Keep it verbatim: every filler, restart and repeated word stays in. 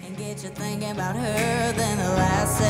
and get you thinking about her, then the last